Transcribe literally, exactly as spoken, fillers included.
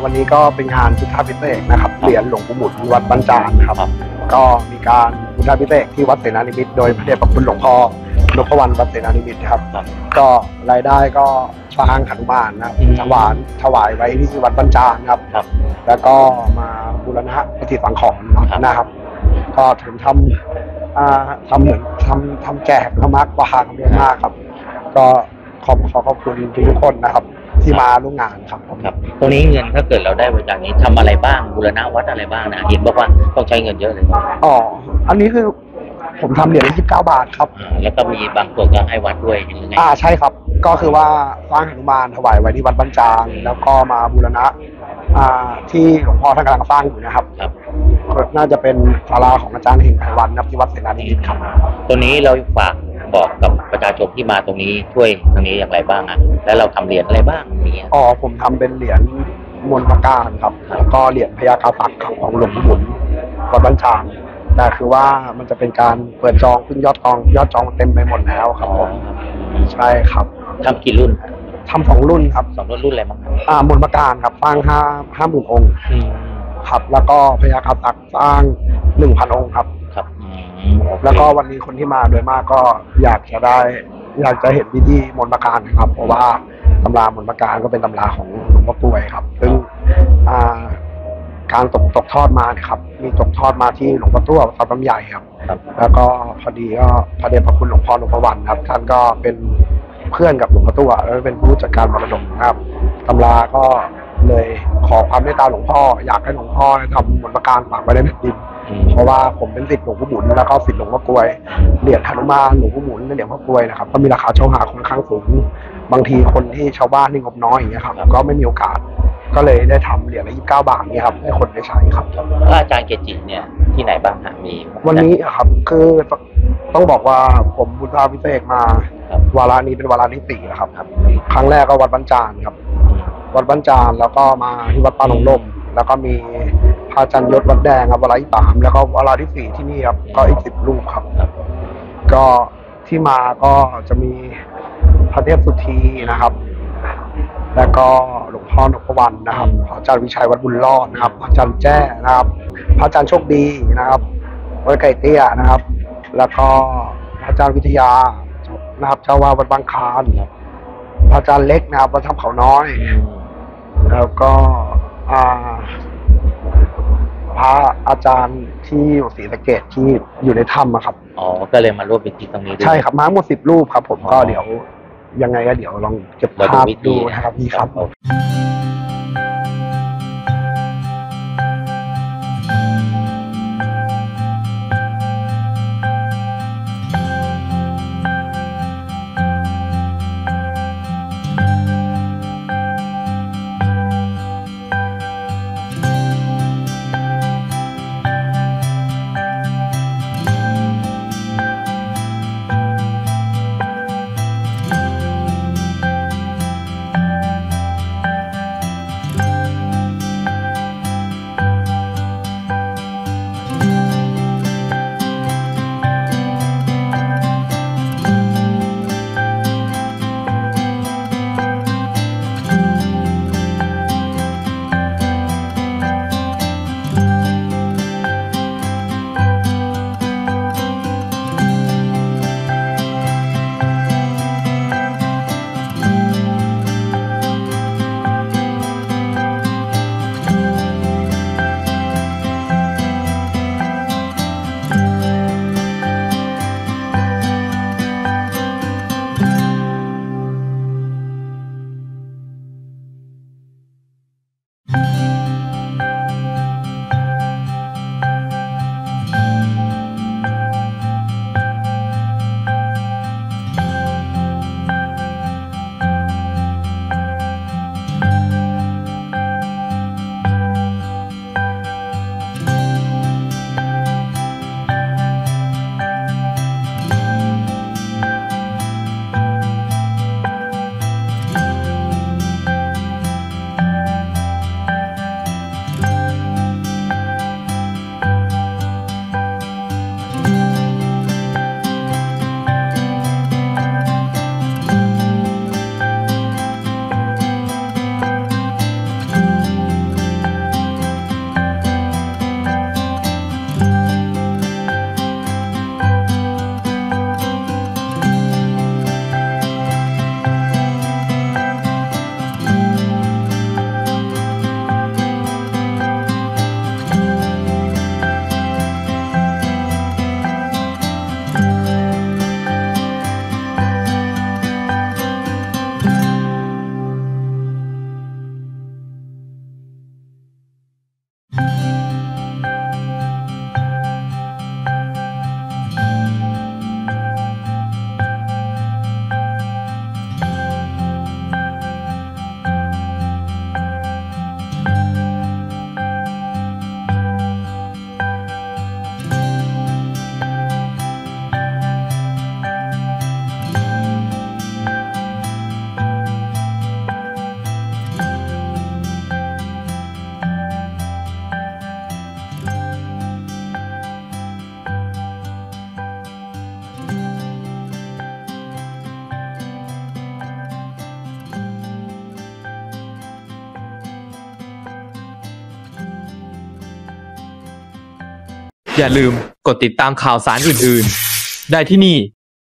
วันนี้ก็เป็นงานพุทธพิเศษนะครับเหรียญหลวงปู่หมุนวัดบ้านจานครับก็มีการพุทธพิเศษที่วัดเสนานิมิตรโดยพระเดชพระคุณหลวงพ่อนพวรรณวัดเสนานิมิตรครับก็รายได้ก็สร้างหนุมานนะครับถวายถวายไว้ที่วัดบ้านจานครับแล้วก็มาบูรณะปฏิสังขรณ์นะครับก็ถึงทำทำเหมือนทำทำแจกมากกว่าครับเยอะมากครับก็ขอบขอขอบคุณทุกคนนะครับที่มาร่วมงานครับครับตรงนี้เงินถ้าเกิดเราได้บริจาคนี้ทำอะไรบ้างบูรณะวัดอะไรบ้างนะเห็นบอกว่าต้องใช้เงินเยอะเลยอ๋ออันนี้คือผมทำเหรียญยี่สิบเก้าบาทครับแล้วก็มีบางส่วนก็ให้วัดด้วยยังไงอ่าใช่ครับก็คือว่าสร้างหนุมานถวายไว้ที่วัดบ้านจางแล้วก็มาบูรณะอ่าที่หลวงพ่อท่านกำลังสร้างอยู่นะครับครับน่าจะเป็นศาลาของอาจารย์เฮงไพวันนะครับที่วัดเสนานิมิตรครับตัวนี้เราฝากบอกกับประชาชนที่มาตรงนี้ช่วยตรงนี้อย่างไรบ้างอ่ะแล้วเราทำเหรียญอะไรบ้างนี้อ๋อผมทำเป็นเหรียญมนต์ประการครับแล้วก็เหรียญพญากาศักดิ์ครับของหลวงปู่หมุนวัดบ้านจางแต่คือว่ามันจะเป็นการเปิดจองขึ้นยอดจองยอดจองเต็มไปหมดแล้วครับผมใช่ครับทำกี่รุ่นทำสองรุ่นครับสองรุ่นรุ่นอะไรบ้างอ่ามนต์ประการครับสร้างห้าห้าหมื่นองค์ครับแล้วก็พญากาศักดิ์สร้างหนึ่งพันองค์ครับครับแล้วก็วันนี้คนที่มาโดยมากก็อยากจะได้อยากจะเห็นพิธีมนต์ประการนะครับเพราะว่าตำรามนต์ประการก็เป็นตำราของหลวงพ่อกลวยครับซึ่งการตกตกทอดมาครับมีตกทอดมาที่หลวงพ่อตัวสัตว์ใหญ่ครับแล้วก็พอดีก็พระเดชพระคุณหลวงพ่อหลวงพ่อวันครับท่านก็เป็นเพื่อนกับหลวงพ่อตัวแล้วเป็นผู้จัดการมรดกครับตำราก็เลยขอความเมตตาหลวงพ่ออยากให้หลวงพ่อทำมนต์ประการฝากไว้ในแผ่นดินเพราะว่าผมเป็นศิษย์หลวงพ่อหมุนแล้วก็ศิษย์หลวงพ่อกลวยเหรียญหนุมานหลวงพ่อหมุนเหรียญพ่อกลวยนะครับก็มีราคาเช่าหาค่อนข้างสูงบางทีคนที่ชาวบ้านที่งบน้อยอย่างเงี้ยครับก็ไม่มีโอกาสก็เลยได้ทำเหรียญละยี่สิบเก้าบาทเนี่ยครับให้คนได้ใช้ครับอาจารย์เกจิเนี่ยที่ไหนบ้างฮะมีวันนี้ครับคือต้องบอกว่าผมบุญพาพิเศษมาวาระนี้เป็นวาระที่สี่นะครับครั้งแรกก็วัดบ้านจานครับวัดบ้านจานแล้วก็มาที่วัดป่าหนองลมแล้วก็มีพระอาจารย์ยศวัดแดงครับวาระที่สามแล้วก็วาระที่สี่ที่นี่ครับก็อีกสิบรูปครับก็ที่มาก็จะมีพระเทพสุธีนะครับแล้วก็หลวงพ่อนพวรรณนะครับพระอาจารย์วิชัยวัดบุญรอดนะครับพระอาจารย์แจ้นะครับพระอาจารย์โชคดีนะครับวัดไก่เตี้ยนะครับแล้วก็พระอาจารย์วิทยานะครับเจ้าวาดวัดบางคลานพระอาจารย์เล็กนะครับวัดถ้ำเขาน้อยแล้วก็พระอาจารย์ที่อยู่ศรีสะเกษที่อยู่ในถ้ำครับอ๋อก็เลยมาร่วมพิธีตรงนี้ด้วยใช่ครับมาหมดสิบรูปครับผมก็เดี๋ยวยังไงก็เดี๋ยวลองเก็บภาพดูนะครับพี่ครับอย่าลืมกดติดตามข่าวสารอื่นๆ ได้ที่นี่